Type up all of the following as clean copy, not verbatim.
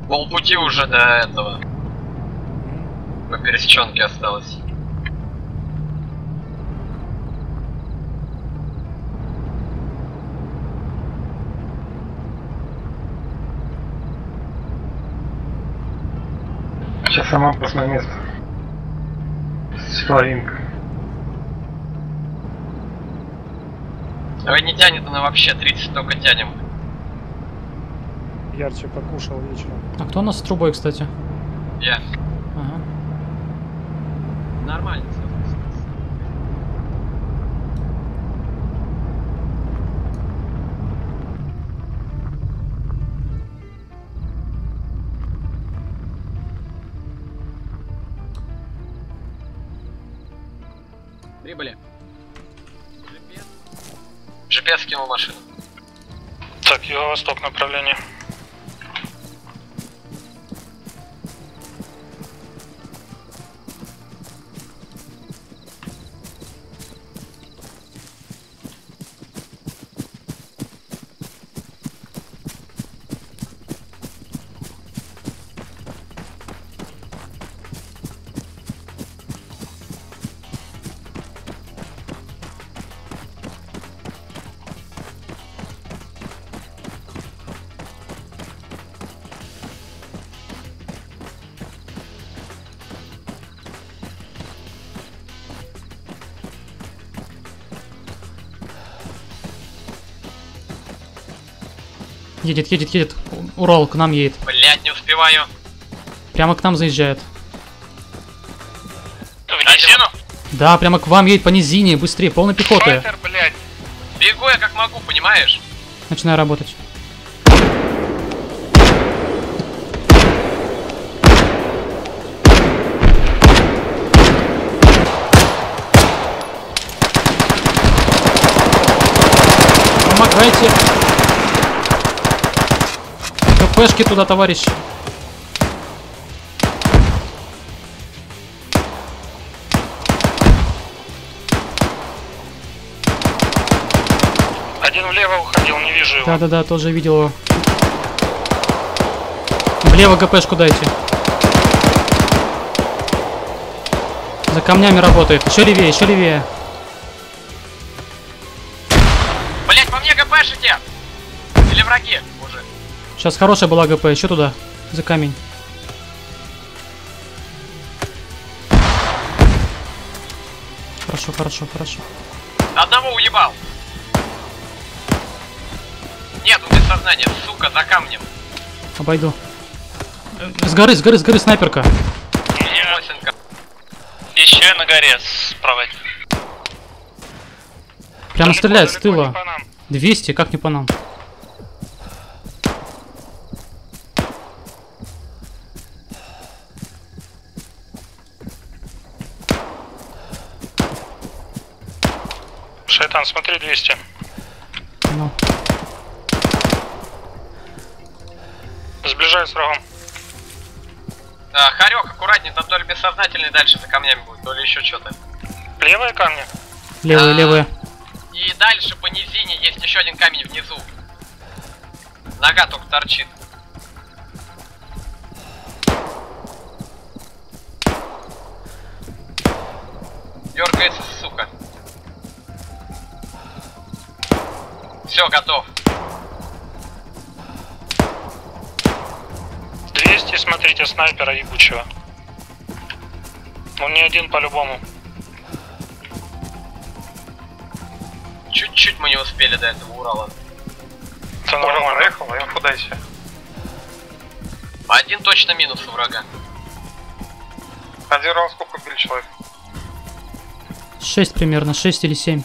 Полпути уже до этого. По пересеченке осталось. Сейчас сама опасное место. Славинка. Ой, не тянет она вообще, 30 только тянем. Ярче покушал вечером. А кто у нас с трубой, кстати? Я. Ага. Нормально. Прибыли. GPS скинул машину. Так, юго-восток направление. Едет. Урал к нам едет. Блять, не успеваю. Прямо к нам заезжает. В низину? Да, прямо к вам едет по низине. Быстрее, полной пехоты. Файтер, блядь. Бегу я как могу, понимаешь? Начинаю работать. Помогайте. КПшки туда, товарищи. Один влево уходил, не вижу его. Да, тоже видел его. Влево ГПшку дайте. За камнями работает. Еще левее. Блять, по мне ГПшите! Или враги уже? Сейчас хорошая была ГП. Еще туда. За камень. Хорошо. Одного уебал. Нет, он без сознания, сука, за камнем. Обойду. С горы снайперка. Лосенко. Еще на горе справа. Прямо стреляет с Далеко не тыла. по нам. 200, как не по нам. Шайтан, смотри, 200. Ну. Сближаюсь с врагом. Харек, аккуратнее, там то ли бессознательный дальше за камнями будет, то ли еще что-то. Левые камни? Левые. И дальше по низине есть еще один камень внизу. Нога только торчит. Дергается, сука. Все, готов. 200, смотрите, снайпера ебучего. Он не один по-любому. Чуть-чуть мы не успели до этого Урала. Это нормально. Проехал, инфу дайте. Один точно минус у врага. Один раз сколько убили человек? 6 примерно, 6 или 7.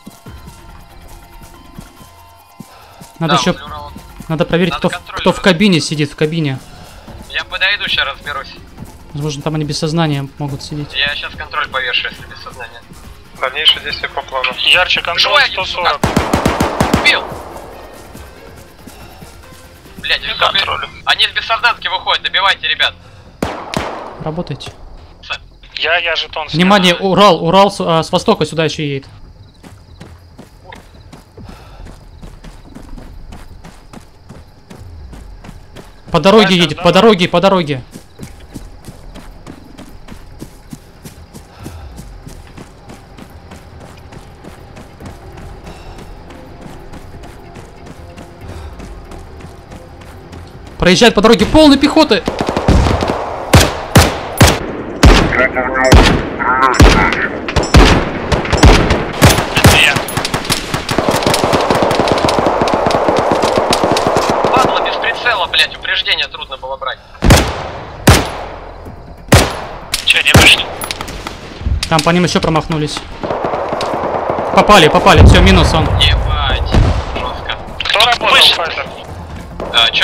Надо Да, еще... возле Урала. Надо проверить, Надо кто в кабине сидит, в кабине. Я подойду, сейчас разберусь. Возможно, там они без сознания могут сидеть. Я сейчас контроль повешу, если без сознания. Дальнейшие действия по плану. Ярче контроль Живой один, 140. Убил! Блять, они с бессознанки выходят, добивайте, ребят. Работайте. Я жетон снял. Внимание, Урал с востока сюда еще едет. По дороге Файтер, едет, да? по дороге, по дороге. Проезжает по дороге полной пехоты. Это я. Падла без прицела, блять, упреждение трудно было брать. Че, не вышли? Там по ним еще промахнулись. Попали, попали. Все, минус он. Ебать, жестко. Кто работал, Файтер? Чё?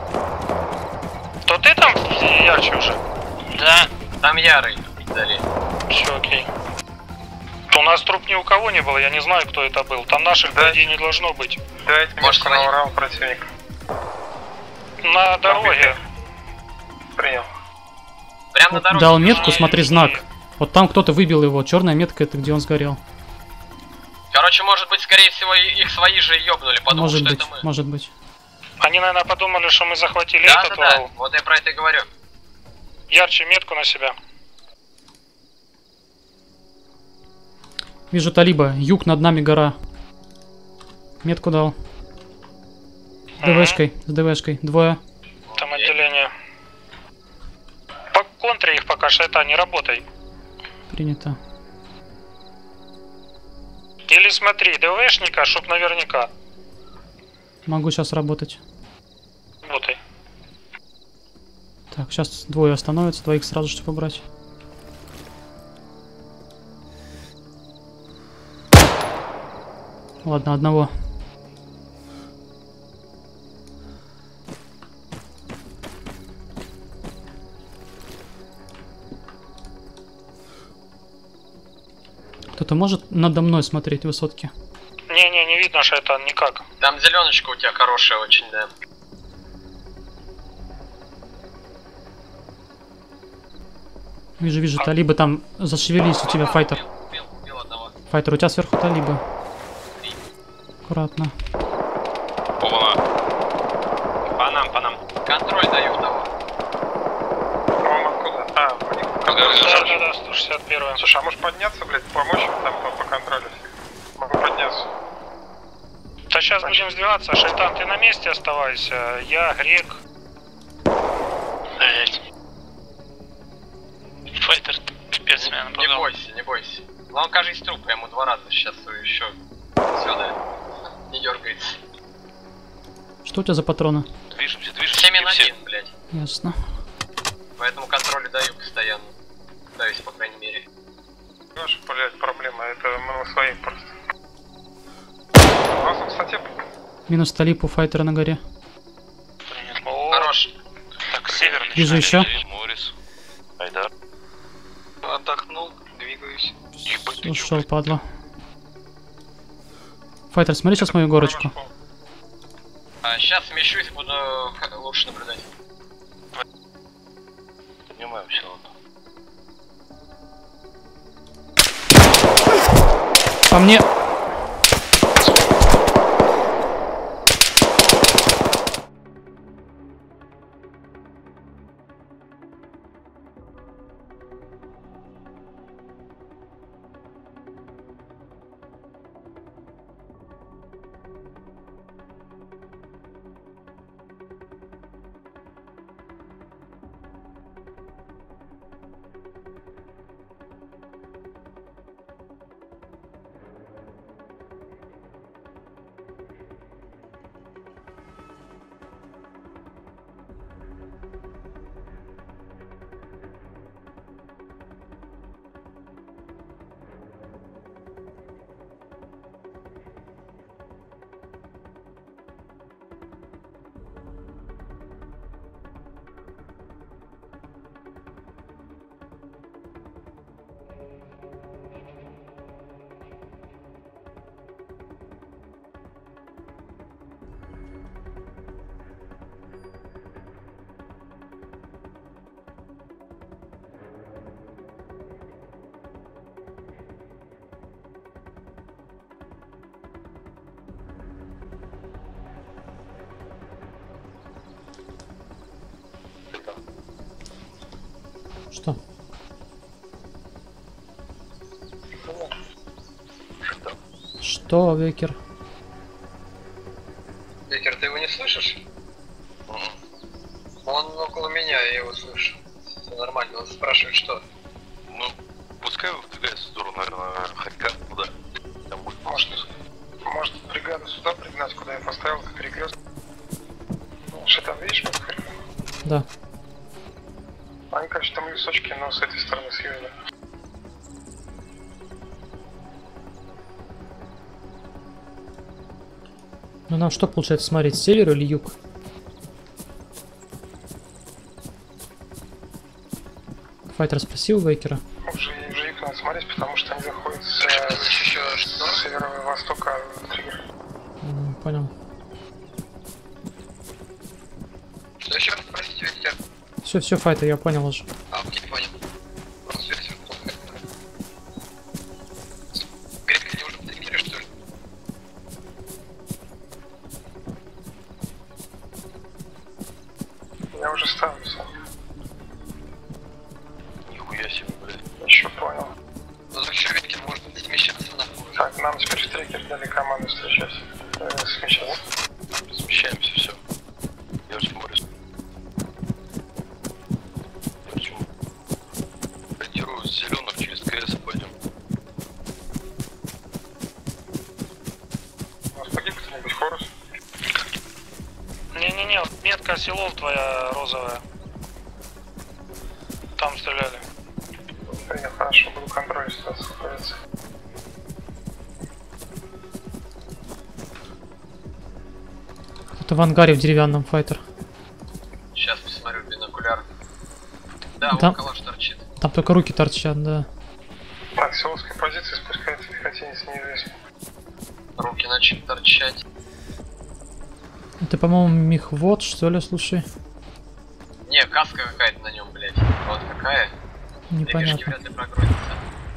То ты там ярче уже? Да. Там Ярый вдали. Все окей. У нас труп ни у кого не было, я не знаю, кто это был. Там наших, по идее, не должно быть. Дайте Может, метку на свои? Урал противника. На дороге. Принял. Прям на дороге. Дал метку, смотри, знак. Вот там кто-то выбил его. Черная метка, это где он сгорел. Короче, может быть, скорее всего, их свои же ёбнули, потому Может что быть, это мы. может быть. Они, наверное, подумали, что мы захватили Да, этот да, да, Урал. вот я про это и говорю. Ярче метку на себя. Вижу талиба. Юг, над нами гора. Метку дал. С ДВшкой, с ДВшкой. Двое. Там Окей. отделение. По контре их пока что не работай. Принято. Или смотри, ДВшника, чтоб наверняка. Могу сейчас работать. Работай. Так, сейчас двое остановятся. Двоих сразу, чтобы убрать. Ладно, одного. Кто-то может надо мной смотреть высотки? Не-не, не видно, что это никак. Там зеленочка у тебя хорошая очень, да. Вижу, вижу, талибы там зашевелись у тебя, файтер. Убил одного. Файтер, у тебя сверху талибы. Аккуратно. По нам. Контроль даю того. По-моему, откуда? А, у них Да, 161. Слушай, а можешь подняться, блядь, помочь им там по контролю? Могу подняться. Да сейчас будем сдвигаться. Шайтан, ты на месте оставайся. Я грек. Файтер, спецмен, Не бойся, не бойся. Но он, кажется, труп, я ему 2 раза сейчас еще сюда. Не дергается. Что у тебя за патроны? Движемся. 7-1, блядь. Ясно. Поэтому контроль даю постоянно. Даюсь, по крайней мере. Наша, блядь, проблема, это мы своих просто. У нас, кстати, Минус талиб у файтера на горе. Хорош. Так, северный. Вижу еще. Морис. Айдар. Отдохнул, двигаюсь. Ушел, падла. Файтер, смотри сейчас мою горочку. Сейчас смещусь, буду лучше наблюдать. Поднимаемся, ладно. По мне. Что? Что, Векер? Виктор, ты его не слышишь? Он около меня, я его слышу. Все нормально, он спрашивает, что. Ну, пускай выбегает в сторону, наверное, Харька, куда. Там будет Может бригаду сюда пригнать, куда я поставил, как перекрест. Что там, видишь, вот Харьков? Да. Они, короче, там лесочки, но с этой стороны, с юга. Ну нам что получается смотреть, север или юг? Файтер спросил Вейкера. Уже юг надо смотреть, потому что они заходят с северо-востока триггер. Понял. Что еще раз спросите, Виктор? Все, Файтер, я понял уже. Окей, понял. Связь. Грека, ты уже подтягиваешь, что ли? Я уже ставлю сам. нихуя себе, блядь. Еще понял. Ну так еще Виктор может смещаться нахуй. Так, нам теперь в триггер дали команду встречать. Смещаться. Смещаемся, все. Я уже смотрю. Почему? Ориентирую с зеленых через КС пойдем. У нас погиб кто-нибудь Хорус? Не-не-не, метка селов твоя розовая. Там стреляли. Я хорошо буду контроль ситуации находиться. Это в ангаре в деревянном, Файтер. Сейчас посмотрю бинокуляр. Да, Там- вон калаш торчит. Там только руки торчат, да. Так, селовская позиция спускается пехотинец неизвестно. Руки начали торчать. Это, по-моему, мехвод, что ли, слушай? Не, каска какая-то на нем, блядь. Вот какая. Движки Непонятно. вряд ли прогрузятся.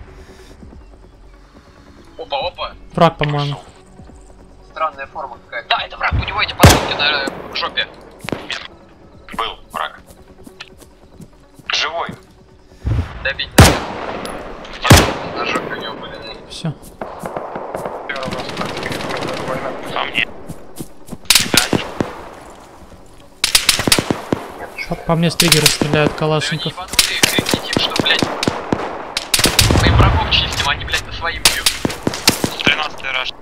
Опа. Враг, по-моему. Странная форма какая-то. Да, это враг, у него эти подсумки на жопе. Был враг. Живой. Добить надо. На жопе у него были. Все. Первый раз практика, война. А мне? По мне с триггера стреляют Да они калашников. ебанутые, крикнете, что, блядь. Мы им врагов чистим, они, блядь, на своим бьют. 13-й раш.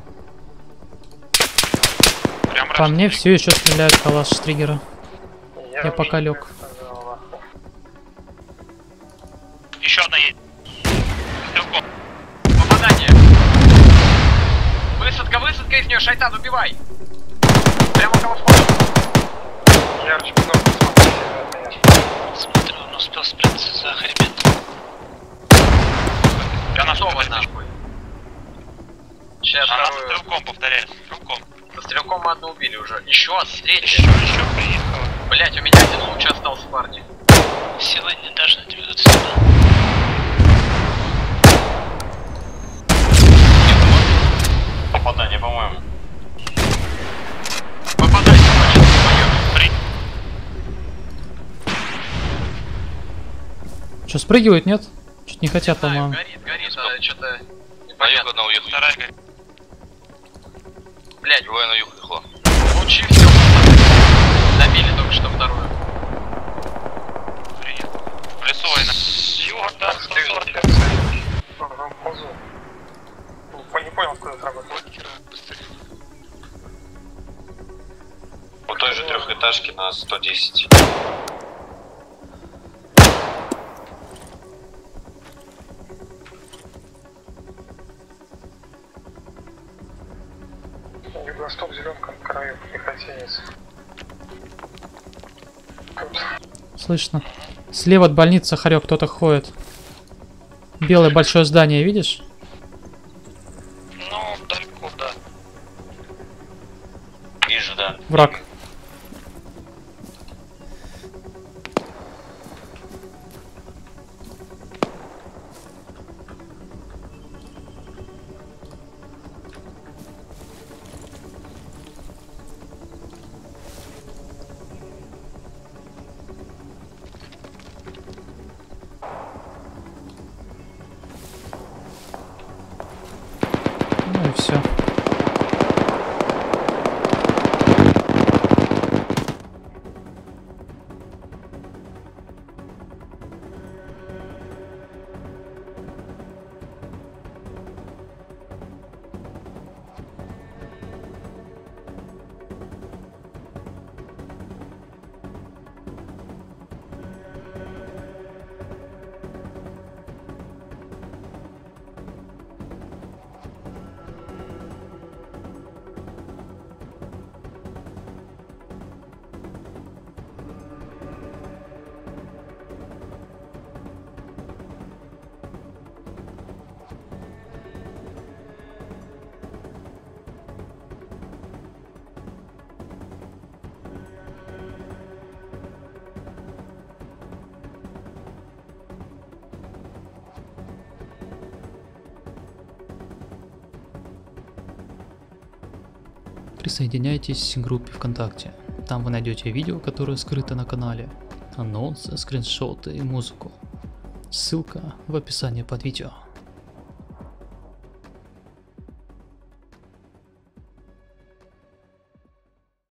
Прям По мне все еще стреляют калаш с триггера. Я уже пока лег. сказал, нахуй. Еще одна есть. Стрелком. Попадание. Высадка из нее, шайтан, убивай. Прямо около входа. Ярче много смотрите на меня. Смотрю, он успел спрятаться за хребет. Готово, нахуй. Сейчас Она вторую. стрелком, повторяю, стрелком. Со стрелком мы одну убили уже. Еще третья. Еще приехала. Блять, у меня один луч остался, парни. Силы не должны двигаться сюда. Попадание, по-моему. Попадайте, значит, твою. Что, спрыгивают, нет? Чуть не хотят, Знаю, по-моему. горит, а что-то На юг непонятно. одна уехала. Вторая горит. Блять, Другая на юг уехала. лучи все. Добили только что вторую. Принято. В лесу война. Юга, да, Так, стрельнуть для цели. Ага, ползу. Не понял, откуда это работает. У той же трехэтажки на 110. Юго-восток, зеленка на краю, пехотинец. Тут. Слышно. Слева от больницы, Харек, кто-то ходит. Белое большое здание, видишь? Ну, далеко, да. Вижу, да. Враг. присоединяйтесь к группе ВКонтакте. Там вы найдете видео, которое скрыто на канале, анонсы, скриншоты и музыку. Ссылка в описании под видео.